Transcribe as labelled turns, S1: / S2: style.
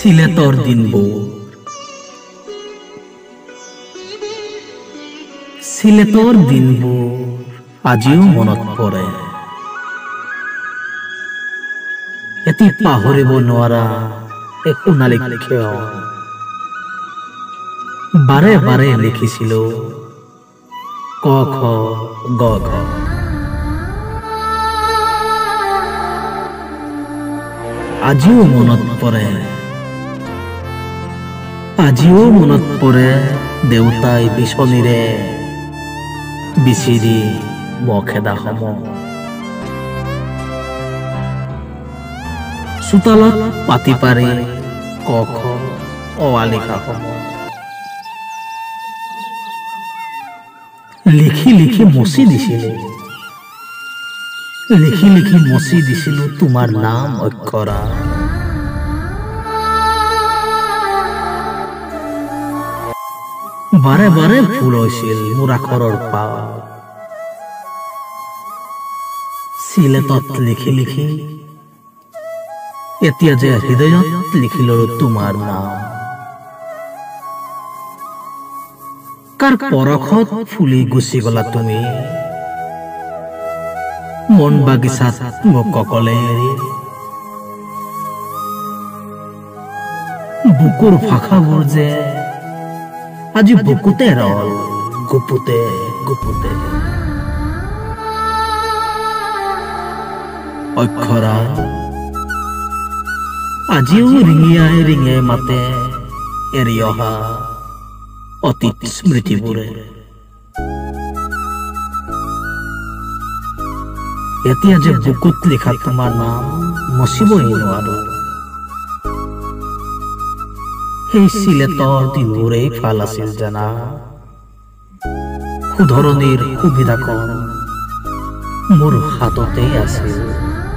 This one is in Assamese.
S1: সিলেটৰ দিনবোৰ সিলেটৰ দিনবোৰ আজিও মনত পৰে এটি পাহৰিব নোৱাৰা এক সোণালী ক্ষণ বাৰে বাৰে লিখিছিলো ক খ গ ঘ আজিও মনত পৰে দেউতাই বিচনীৰে বিচিৰি বখেদা সময় চোতালত পাতি পাৰি ক খ অৱালিকা সময় লিখি লিখি মচি দিছিলো তোমাৰ নাম অক্ষৰা বাৰে বাৰে ভুল হৈছিল মোৰ আখৰৰ পাও সিলেটত লিখি লিখি এতিয়া যে হৃদয়ত লিখিলো তোমাৰ নাম কাৰ পৰখত ফুলি গুচি গলা তুমি মন বাগিচাত মোক অকলে এৰি বুকুৰ ভাষাবোৰ যে আজি বুকুতে ৰল গুপুতে গুপুতে অক্ষৰা আজিও ৰিঙিয়াই ৰিঙিয়াই মাতে এৰি অহা অতীত স্মৃতিবোৰে এতিয়া যে বুকুত লিখা তোমাৰ নাম মচিবই নোৱাৰো সেই সিলেটৰ দিনবোৰেই ভাল আছিল জানা শুধৰণিৰ সুবিধাকণ মোৰ হাততেই আছিল